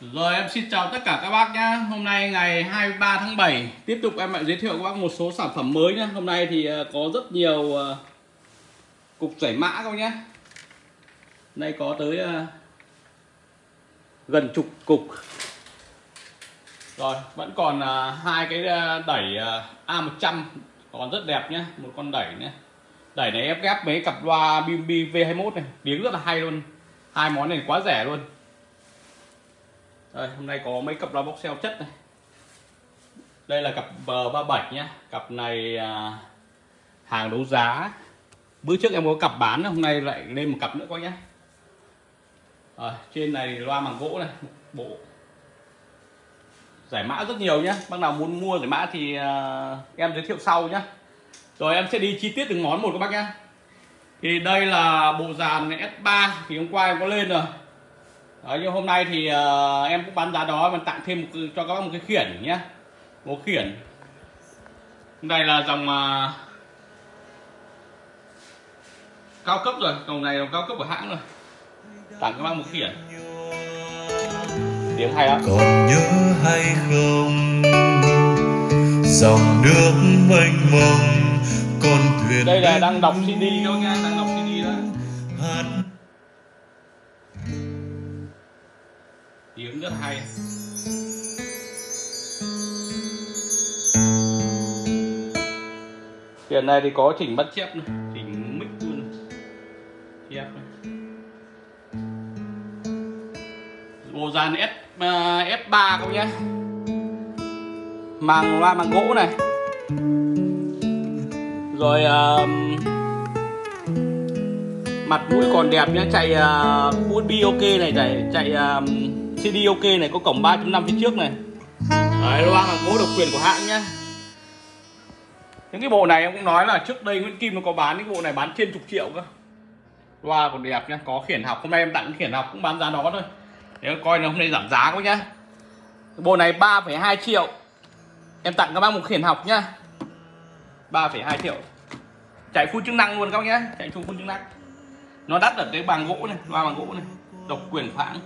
Rồi em xin chào tất cả các bác nhá. Hôm nay ngày 23 tháng 7 tiếp tục em lại giới thiệu các bác một số sản phẩm mới nhá. Hôm nay thì có rất nhiều cục giải mã các bác nhá. Đây có tới gần chục cục. Rồi vẫn còn hai cái đẩy A100 còn rất đẹp nhá. Một con đẩy nhá. Đẩy này ép ghép mấy cặp loa BMB V21 này, tiếng rất là hay luôn. Hai món này quá rẻ luôn. Đây, hôm nay có mấy cặp loa box cell chất này. Đây là cặp B37 nhá. Cặp này hàng đấu giá. Bữa trước em có cặp bán, hôm nay lại lên một cặp nữa các nhá. Trên này loa bằng gỗ này, bộ giải mã rất nhiều nhá. Bác nào muốn mua giải mã thì em giới thiệu sau nhá. Rồi em sẽ đi chi tiết từng món một các bác nhá. Thì đây là bộ dàn S3 thì hôm qua em có lên rồi. Đấy, nhưng hôm nay thì em cũng bán giá đó, mình tặng thêm cho các bác một cái khiển nhé, một khiển. Đây là dòng cao cấp rồi, dòng này là cao cấp của hãng rồi, tặng các bác một khiển. Tiếng hay lắm. Còn nhớ hay không dòng nước mênh mông con thuyền. Đây là đang đọc CD các bác nhá, đang đọc CD đó. Tiếng rất hay. Hiện này thì có chỉnh bắt chép này, chỉnh mic luôn, chép này. Bộ dàn S3 các nhá, màng loa bằng gỗ này. Rồi mặt mũi còn đẹp nhá, chạy USB ok này, chạy CD ok này, có cổng 3.5 phía trước này. Đấy, loa bằng gỗ độc quyền của hãng nhá. Những cái bộ này em cũng nói là trước đây Nguyễn Kim nó có bán, cái bộ này bán trên chục triệu cơ. Loa còn đẹp nhá, có khiển học, hôm nay em tặng khiển học cũng bán giá đó thôi. Để coi là hôm nay giảm giá quá nhá. Bộ này 3,2 triệu. Em tặng các bác một khiển học nhá. 3,2 triệu. Chạy full chức năng luôn các bác nhá, chạy full chức năng. Nó đắt ở cái bằng gỗ này, loa bằng gỗ này, độc quyền của hãng.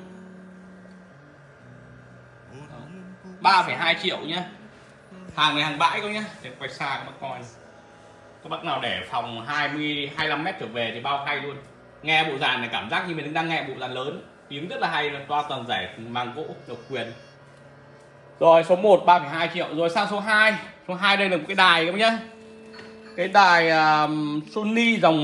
3,2 triệu nhá. Hàng này hàng bãi các nhá, để quay xa các bác coi. Các bác nào để phòng 20-25 mét trở về thì bao hay luôn. Nghe bộ dàn này cảm giác như mình đang nghe bộ dàn lớn, tiếng rất là hay, toa toàn giải màng gỗ độc quyền. Rồi số 1 3,2 triệu. Rồi sang số 2. Số 2 đây là một cái đài các bác nhá. Cái đài Sony dòng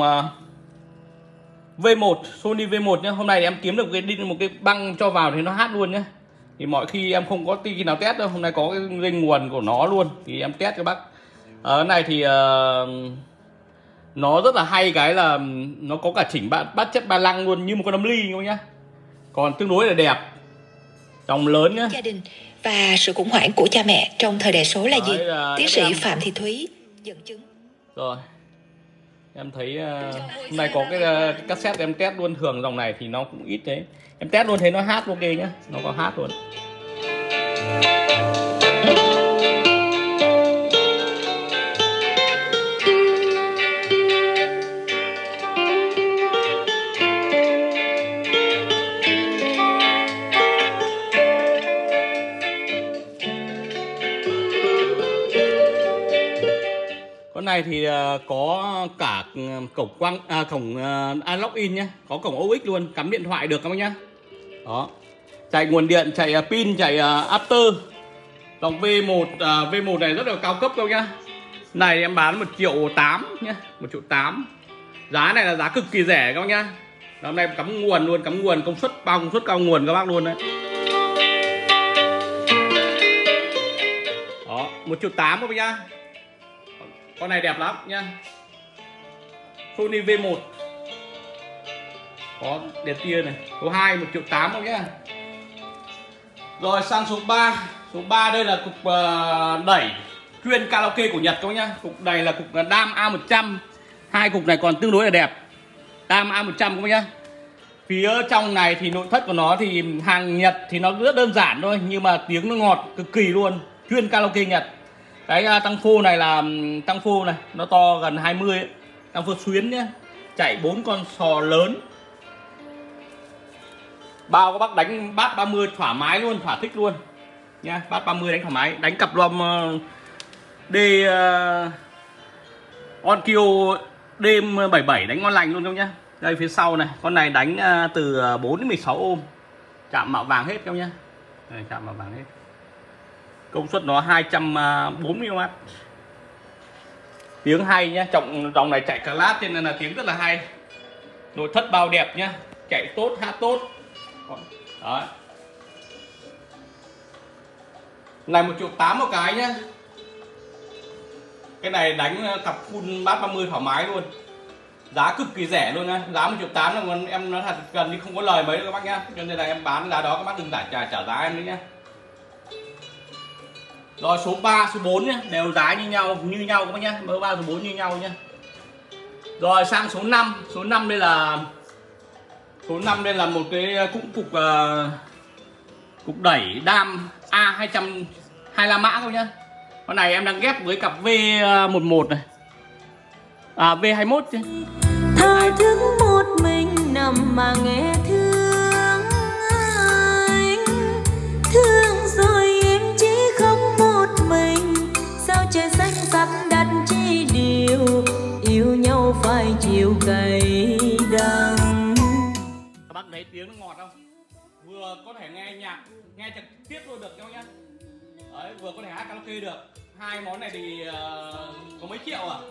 V1, Sony V1 nhá. Hôm nay thì em kiếm được một cái băng cho vào thì nó hát luôn nhá. Thì mọi khi em không có khi nào test đâu, hôm nay có cái dây nguồn của nó luôn thì em test các bác. Ở cái này thì nó rất là hay, cái là nó có cả chỉnh bát chất ba lăng luôn, như một con nấm ly các bác nhá. Còn tương đối là đẹp, dòng lớn nhá. Gia đình và sự khủng hoảng của cha mẹ trong thời đại số là gì? Tiến sĩ Phạm Thị Thúy dẫn chứng. Rồi em thấy hôm nay có cái cassette em test luôn. Thường dòng này thì nó cũng ít thế, em test luôn thấy nó hát ok nhá, nó có hát luôn. Con này thì có cả cổng cổng analog in nhé, có cổng AUX luôn, cắm điện thoại được các bác nhá. Đó, chạy nguồn điện, chạy pin, chạy after. Dòng V1 V1 này rất là cao cấp các bác nhá. Này em bán 1,8 triệu nhá, 1,8 triệu. Giá này là giá cực kỳ rẻ các bác nhá. Hôm nay cắm nguồn luôn, cắm nguồn công suất, bao công suất cao nguồn các bác luôn đấy. Đó, 1,8 triệu các bác nhá. Con này đẹp lắm nhá. Sony V1. Có đèn tia này. Số 2 1,8 triệu không nhá. Rồi sang số 3. Số 3 đây là cục đẩy chuyên karaoke của Nhật các bác nhá. Cục này là cục DAM A100. Hai cục này còn tương đối là đẹp. DAM A100 các bác nhá. Phía trong này thì nội thất của nó thì hàng Nhật thì nó rất đơn giản thôi, nhưng mà tiếng nó ngọt cực kỳ luôn. Chuyên karaoke Nhật. Cái tăng phô này là tăng phô này, nó to gần 20 ấy. Tăng phô xuyến nhé, chạy 4 con sò lớn. Bao các bác đánh bát 30 thoải mái luôn, thỏa thích luôn nha. Bát 30 đánh thoải mái, đánh cặp loa D Onkyo D77 đánh ngon lành luôn không nhá. Đây phía sau này, con này đánh từ 4 đến 16 ôm. Chạm mạ vàng hết không nhá. Đây, chạm mạ vàng hết. Công suất nó 240W. Tiếng hay nhá, dòng này chạy class cho nên là tiếng rất là hay. Nội thất bao đẹp nhá, chạy tốt, hát tốt. Đó. Này 1.8 triệu một cái nhá. Cái này đánh cặp full bát 30 thoải mái luôn. Giá cực kỳ rẻ luôn nha. Giá 1.8 triệu là em nói thật gần đi không có lời mấy đâu các bác nhá. Cho nên là em bán giá đó các bác đừng trả giá em đấy nhá. Rồi số 3, số 4 nhá, đều giá như nhau các bác nhá. Số 3, số 4 như nhau nhá. Rồi sang số 5, số 5 đây là một cái cục đẩy đam A225 mã các nhá. Con này em đang ghép với cặp V11 này. V21 chứ. Thao thức một mình nằm mà nghe thương anh. Thương rồi em chỉ khóc một mình. Sao trời xanh sắp đặt chi điều, yêu nhau phải chịu cay đắng. Các bác thấy tiếng nó ngọt không? Vừa có thể nghe nhạc, nghe trực tiếp luôn được không nhá. Đấy, vừa có thể hát karaoke được. Hai món này thì có mấy triệu à?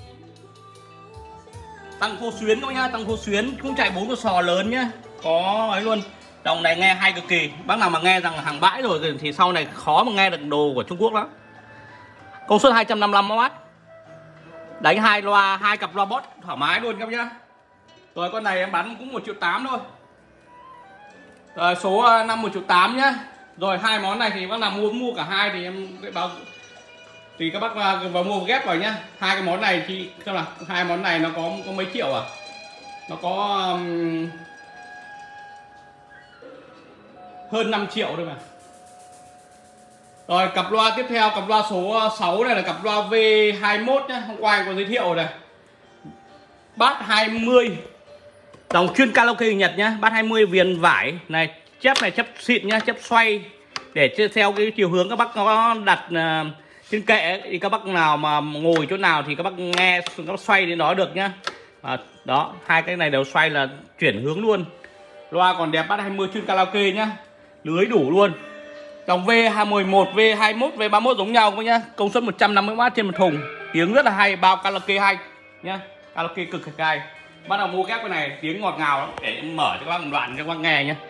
Tăng khô xuyến các bác nhá, tăng khô xuyến cũng chạy 4 con sò lớn nhá. Có ấy luôn. Dòng này nghe hay cực kỳ. Bác nào mà nghe rằng hàng bãi rồi thì sau này khó mà nghe được đồ của Trung Quốc lắm. Công suất 255W. Đánh hai loa, hai cặp loa bot thoải mái luôn các bác nhá. Rồi con này em bán cũng 1.8 triệu thôi. Rồi số 5 1.8 triệu nhá. Rồi hai món này thì bác nào mua cả hai thì em báo thì các bác vào mua ghép vào nhá. Hai cái món này thì xem nào, hai món này nó có mấy triệu à? Nó có hơn 5 triệu thôi mà. Rồi cặp loa tiếp theo, cặp loa số 6 này là cặp loa V21 nhá, hôm qua có giới thiệu này. Bass 20. Dòng chuyên karaoke Nhật nhá, Bass 20 viền vải này, chép này chép xịn nhá, chép xoay để theo cái chiều hướng các bác có đặt trên kệ thì các bác nào mà ngồi chỗ nào thì các bác nghe các bác xoay đến đó được nhá. Đó, hai cái này đều xoay là chuyển hướng luôn. Loa còn đẹp, Bass 20 chuyên karaoke nhá. Lưới đủ luôn. Dòng V11, V21, V31 giống nhau các nhá. Công suất 150W trên một thùng. Tiếng rất là hay, bao karaoke hay nhá. Karaoke cực kỳ hay. Bắt đầu mua ghép cái này tiếng ngọt ngào lắm. Để em mở cho các bác một đoạn cho các bác nghe nhá.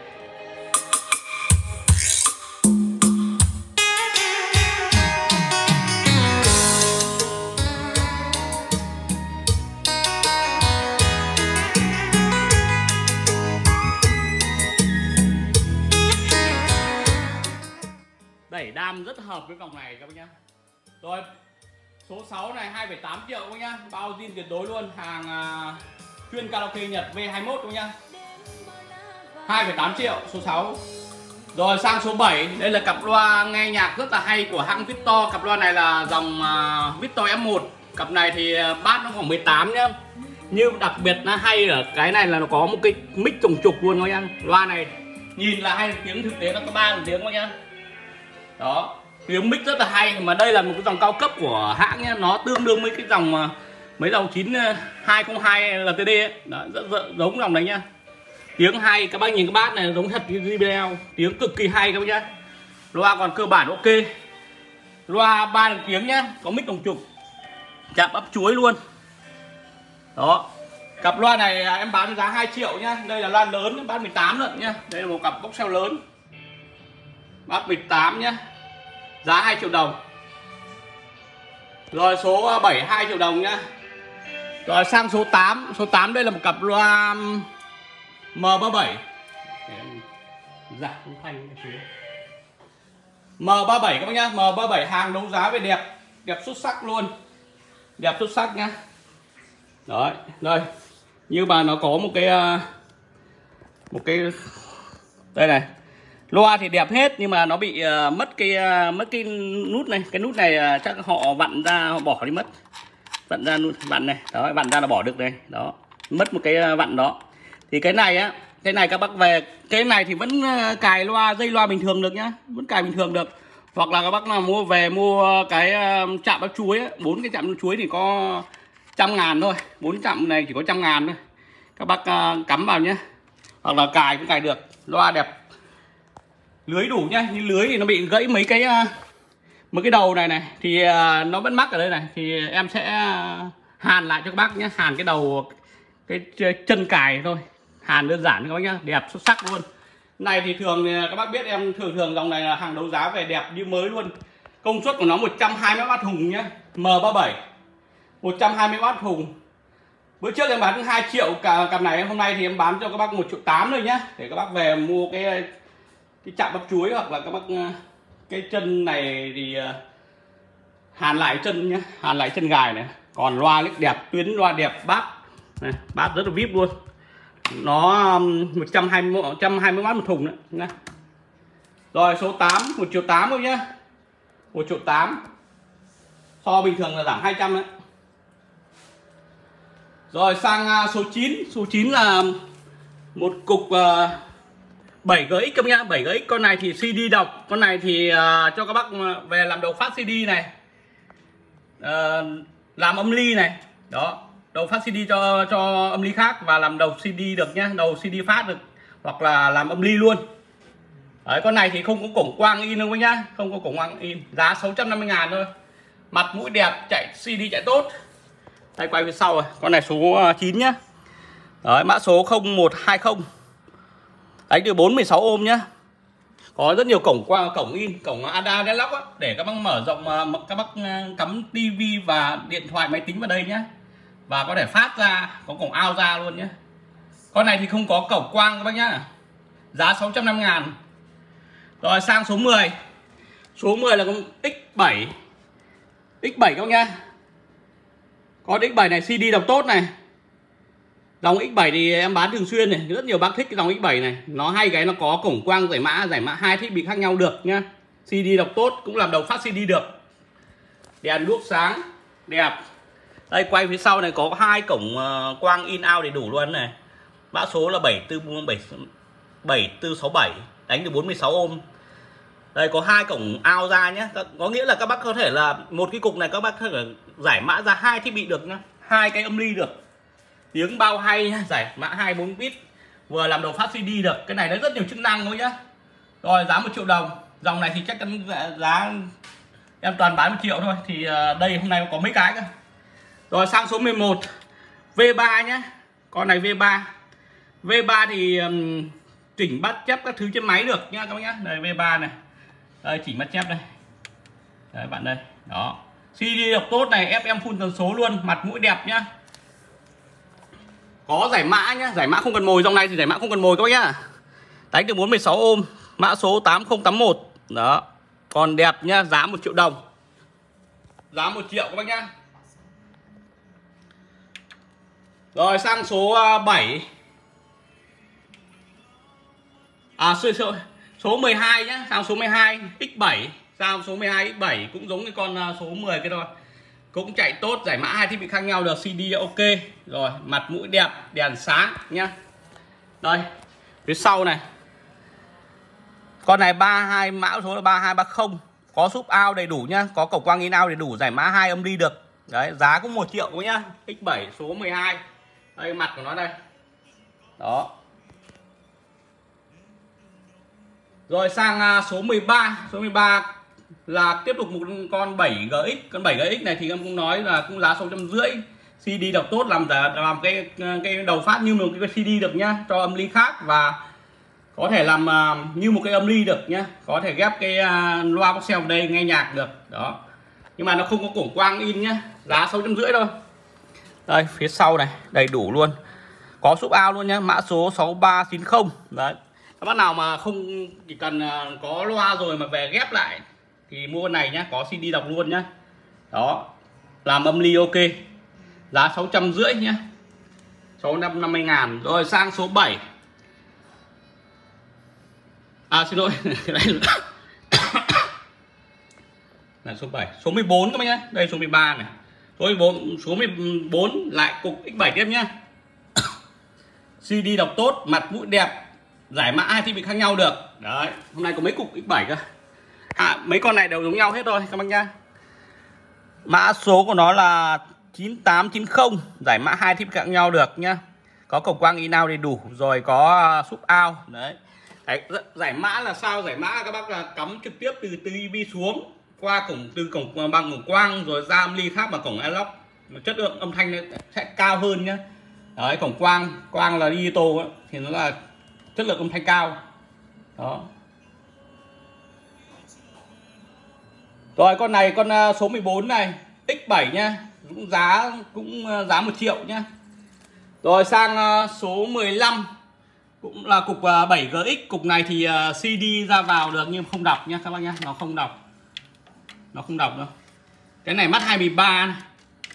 Đẩy đam rất hợp với vòng này các bác nhá. Rồi số 6 này 2,8 triệu các bác nhá, bao zin tuyệt đối luôn, hàng chuyên karaoke Nhật V21 các bác nhá. 2,8 triệu số 6. Rồi sang số 7, đây là cặp loa nghe nhạc rất là hay của hãng Victor. Cặp loa này là dòng Victor F1. Cặp này thì bass nó khoảng 18 nhá. Nhưng đặc biệt nó hay ở cái này là nó có một cái mic trùng trục luôn các bác. Loa này nhìn là hay, tiếng thực tế nó có 3 tiếng các bác nhá. Đó, tiếng mic rất là hay, mà đây là một cái dòng cao cấp của hãng nhé, nó tương đương với cái dòng mấy dòng 9202 LTD ấy. Đó, rất giống dòng đấy nhá. Tiếng hay, các bác nhìn cái bass này giống thật như JBL, tiếng cực kỳ hay các bác nhá. Loa còn cơ bản ok. Loa 3 tiếng nhá, có mic đồng trục, chạm ấp chuối luôn. Đó. Cặp loa này em bán giá 2 triệu nhá. Đây là loa lớn, bass 18 lận nhá. Đây là một cặp bốc xeo lớn. Bass 18 nhá. Giá 2 triệu đồng. Rồi số 7 2 triệu đồng nhá. Rồi sang số 8. Số 8 đây là một cặp loa M37. Dạ, M37 các bác nhá. M37 hàng đấu giá về đẹp, đẹp xuất sắc luôn. Đẹp xuất sắc nhá. Đấy, đây. Nhưng mà nó có một cái đây này. Loa thì đẹp hết nhưng mà nó bị mất cái nút này. Cái nút này chắc họ vặn ra, họ bỏ đi mất. Vặn ra nút vặn này, đó, vặn ra là bỏ được đây. Đó, mất một cái vặn đó. Thì cái này á Cái này các bác về, cái này thì vẫn cài loa, dây loa bình thường được nhá, vẫn cài bình thường được. Hoặc là các bác nào mua cái chạm bắp chuối ấy, 4 cái chạm bắp chuối thì có 100.000 thôi, 4 chạm này chỉ có 100.000 thôi. Các bác cắm vào nhé, hoặc là cài cũng cài được, loa đẹp, lưới đủ nhá. Như lưới thì nó bị gãy mấy cái đầu này thì nó vẫn mắc ở đây này, thì em sẽ hàn lại cho các bác nhé, hàn cái đầu, cái chân cài thôi, hàn đơn giản các bác nhá, đẹp xuất sắc luôn. Này thì thường các bác biết em thường dòng này là hàng đấu giá về đẹp như mới luôn. Công suất của nó 120W hùng nhá, M37 120W hùng. Bữa trước em bán 2 triệu cặp này, hôm nay thì em bán cho các bác 1,8 triệu thôi nhá, để các bác về mua cái chạm bắp chuối, hoặc là các bác cái chân này thì hàn lại chân nhá, hàn lại chân gài này. Còn loa rất đẹp, tuyến loa đẹp, bát rất là vip luôn. Nó 120W một thùng đấy. Rồi số 8, 1,8 triệu thôi nhá, 1,8 triệu. So bình thường là giảm 200 đấy. Rồi sang số 9. Số 9 là một cục 7GX các nhá, 7GX. Con này thì CD đọc, con này thì cho các bác về làm đầu phát CD này, làm âm ly này. Đó, đầu phát CD cho âm ly khác, và làm đầu CD được nhá, đầu CD phát được, hoặc là làm âm ly luôn. Đấy, con này thì không có cổng quang in đâu nhá, không có cổng quang in, giá 650.000 thôi. Mặt mũi đẹp, chạy CD chạy tốt. Đây quay phía sau rồi, con này số 9 nhá. Đấy, mã số 0120. Đánh từ 416 ohm nhá. Có rất nhiều cổng in, cổng ADA Deadlock á, để các bác mở rộng, các bác cắm tivi và điện thoại máy tính vào đây nhá. Và có thể phát ra, có cổng out ra luôn nhé. Con này thì không có cổng quang các bác nhá. Giá 650.000. Rồi sang số 10. Số 10 là con X7. X7 các bác nhá. Con X7 này CD đọc tốt này. Dòng X7 thì em bán thường xuyên này, rất nhiều bác thích cái dòng X7 này. Nó hay cái nó có cổng quang giải mã 2 thiết bị khác nhau được nhá. CD đọc tốt, cũng làm đầu phát CD được. Đèn đuốc sáng đẹp. Đây quay phía sau này có 2 cổng quang in out đầy đủ luôn này. Mã số là 7467, đánh từ 416 ohm. Đây có 2 cổng out ra nhé. Có nghĩa là các bác có thể là một cái cục này các bác có thể giải mã ra 2 thiết bị được nhá, 2 cái âm ly được. Tiếng bao hay nhá, giải mã 24 bit, vừa làm đầu phát CD được. Cái này nó rất nhiều chức năng thôi nhá. Rồi giá 1 triệu đồng. Dòng này thì chắc chắn giá em toàn bán 1 triệu thôi. Thì đây hôm nay có mấy cái cơ. Rồi sang số 11. V3 nhá. Con này V3. V3 thì chỉnh bắt chép các thứ trên máy được nhá các bác nhá. Đây V3 này. Đây chỉnh bắt chép đây. Đấy bạn đây. Đó. CD đọc tốt này, FM full tần số luôn, mặt mũi đẹp nhá. Có giải mã nhá, giải mã không cần mồi, dòng này thì giải mã không cần mồi các bác nhá. Đánh từ 416 ohm, mã số 8081. Đó. Còn đẹp nhá, giá 1 triệu đồng. Giá 1 triệu các bác nhá. Rồi sang số 7. Số 12 nhá, sang số 12 X7, sang số 12 X7 cũng giống như con số 10 cái thôi. Cũng chạy tốt, giải mã 2 thiết bị khác nhau được, CD ok. Rồi, mặt mũi đẹp, đèn sáng nhá. Đây, phía sau này. Con này 32, mã số là 3230, có sub out đầy đủ nhá, có cổng quang in out đầy đủ, giải mã 2 âm ly được. Đấy, giá cũng 1 triệu nhá. X7 số 12. Đây mặt của nó đây. Đó. Rồi sang số 13. Số 13 là tiếp tục một con 7GX. Con 7GX này thì em cũng nói là cũng giá 650. CD đọc tốt, làm cái đầu phát như một cái CD được nhá, cho âm ly khác, và có thể làm như một cái âm ly được nhá. Có thể ghép cái loa box vào đây nghe nhạc được. Đó. Nhưng mà nó không có cổng quang in nhá. Giá 650 thôi. Đây phía sau này đầy đủ luôn. Có sub out luôn nhá, mã số 6390. Đấy. Các bác nào mà không chỉ cần có loa rồi mà về ghép lại thì mua con này nhá, có CD đọc luôn nhá. Đó. Làm âm ly ok. Giá 650 nhá. 650.000. Rồi sang số 7. Xin lỗi. Cái này là số 7. Số 14 các bác nhá. Đây số 13 này. Số 14 lại cục X7 tiếp nhá. CD đọc tốt, mặt mũi đẹp, giải mã hai thiết bị khác nhau được. Đấy, hôm nay có mấy cục X7 cơ. Mấy con này đều giống nhau hết rồi các bác nhá. Mã số của nó là 9890, giải mã hai thiết bị khác nhau được nhá. Có cổng quang in-out đầy đủ, rồi có sub out. Đấy. Giải mã là sao? Giải mã các bác là cắm trực tiếp từ TV xuống qua từ cổng bằng cổng quang rồi ra âm ly khác bằng cổng analog. Chất lượng âm thanh sẽ cao hơn nhá. Đấy, cổng quang là digital ấy, thì nó là chất lượng âm thanh cao. Đó. Rồi con này, con số 14 này, X7 nhá, cũng giá 1 triệu nhá. Rồi sang số 15 cũng là cục 7GX. Cục này thì CD ra vào được nhưng không đọc nhá các bác nhá, nó không đọc. Nó không đọc đâu. Cái này mắt 213 này.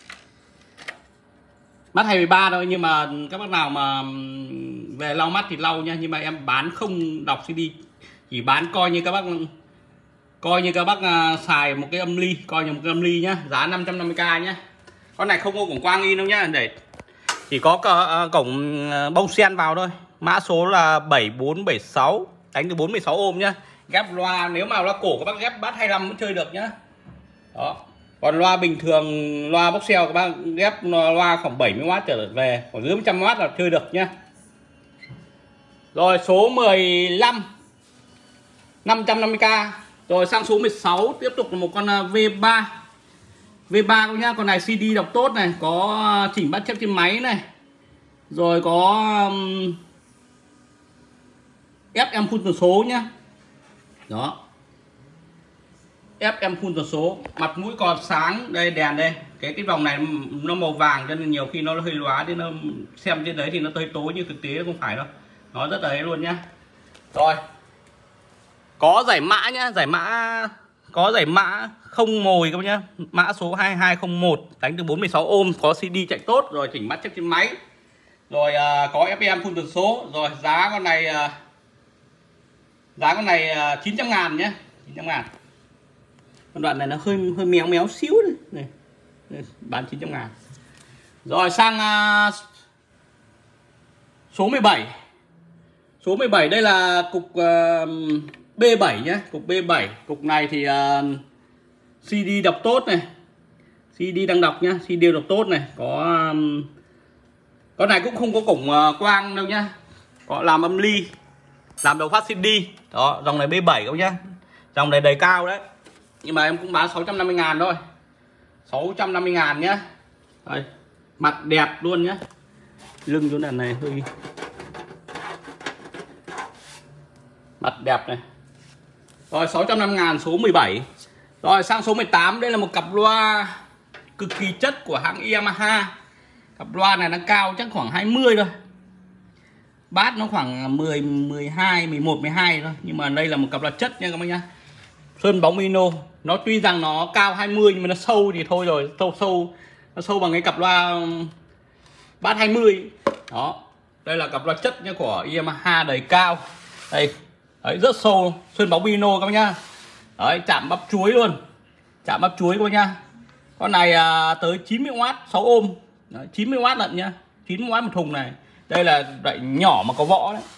Mắt 213 thôi, nhưng mà các bác nào mà về lau mắt thì lau nha, nhưng mà em bán không đọc CD, chỉ bán coi như các bác xài một cái âm ly, coi như một cái âm ly nhá, giá 550k nhá. Con này không có cổng quang in đâu nhá, để chỉ có cổng bông sen vào thôi. Mã số là 7476, đánh từ 416 ôm nhá. Ghép loa, nếu mà loa cổ các bác ghép bass 25 vẫn chơi được nhá. Đó. Còn loa bình thường, loa boxel các bác ghép loa khoảng 70W trở về, khoảng dưới 100W là chơi được nhá. Rồi số 15 550k. Rồi sang số 16 tiếp tục là một con V3. V3 các nhá, con này CD đọc tốt này, có chỉnh bắt chép trên máy này. Rồi có FM phun tần số nhá. Đó. FM phun tần số, mặt mũi còn sáng, đây đèn đây. Cái vòng này nó màu vàng cho nên nhiều khi nó hơi lóa, nên nó xem trên đấy thì nó hơi tối, nhưng thực tế nó không phải đâu. Nó rất là ấy luôn nhá. Rồi. Có giải mã nhá, có giải mã không mồi các bác nhá. Mã số 2201, đánh từ 416 ôm, có CD chạy tốt, rồi chỉnh bắt chép trên máy. Rồi có FM phun tần số. Rồi giá con này 900.000 nhé, 900.000. Con đoạn này nó hơi méo xíu này. Đây, bán 900.000. Rồi sang số 17. Số 17 đây là cục B7 nhé, cục B7. Cục này thì CD đọc tốt này, CD đang đọc nhá, CD đọc tốt này. Có con này cũng không có cổng quang đâu nhá, có làm âm ly, làm đầu phát CD. Đó, dòng này B7 các nhá, dòng này đầy cao đấy, nhưng mà em cũng bán 650.000 thôi, 650.000 nhá. Đây, mặt đẹp luôn nhá, lưng chỗ này hơi mặt đẹp này. Rồi 650.000 số 17. Rồi sang số 18, đây là một cặp loa cực kỳ chất của hãng Yamaha. Cặp loa này nó cao chắc khoảng 20 thôi, bass nó khoảng 10, 12, 11, 12 thôi. Nhưng mà đây là một cặp loa chất nha các bác nhá. Sơn bóng Mino. Nó tuy rằng nó cao 20 nhưng mà nó sâu thì thôi rồi, nó sâu bằng cái cặp loa bass 20. Đó. Đây là cặp loa chất nhá của Yamaha đầy cao. Đây. Đấy, rất sâu, sơn bóng Mino các bác nhá. Đấy, chạm bắp chuối luôn. Chạm bắp chuối các bác nhá. Con này tới 90W 6 ôm. Đấy, 90W lận nhá, 90W một thùng này. Đây là loại nhỏ mà có võ đấy.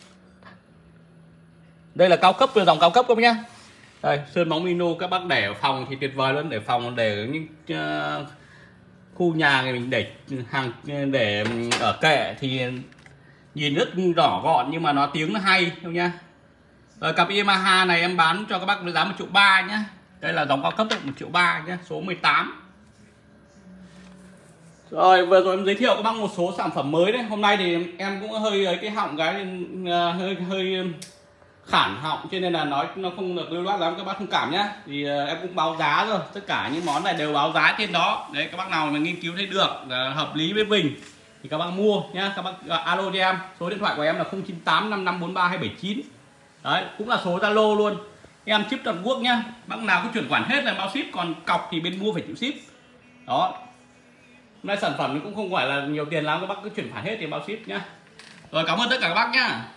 Đây là cao cấp, dòng cao cấp các bác nhá. Đây, sơn bóng Mino các bác để ở phòng thì tuyệt vời luôn, để phòng, để ở những khu nhà này mình để hàng, để ở kệ thì nhìn rất rõ gọn nhưng mà nó tiếng nó hay không nhá. Rồi cặp Yamaha này em bán cho các bác với giá 1,3 triệu nhá. Đây là dòng cao cấp đấy, 1,3 triệu nhá, số 18. Rồi vừa rồi em giới thiệu các bác một số sản phẩm mới đấy. Hôm nay thì em cũng hơi cái họng cái hơi khản họng cho nên là nói nó không được lưu loát lắm, các bác thông cảm nhá. Thì em cũng báo giá rồi, tất cả những món này đều báo giá trên đó. Đấy, các bác nào mà nghiên cứu thấy được hợp lý với mình thì các bác mua nhá. Các bác alo cho em, số điện thoại của em là 098 5543 279. Đấy, cũng là số Zalo luôn. Em ship toàn quốc nhá. Bác nào cứ chuyển khoản hết là bao ship, còn cọc thì bên mua phải chịu ship. Đó. Hôm nay sản phẩm cũng không phải là nhiều tiền lắm, các bác cứ chuyển khoản hết thì bao ship nhá. Rồi cảm ơn tất cả các bác nhá.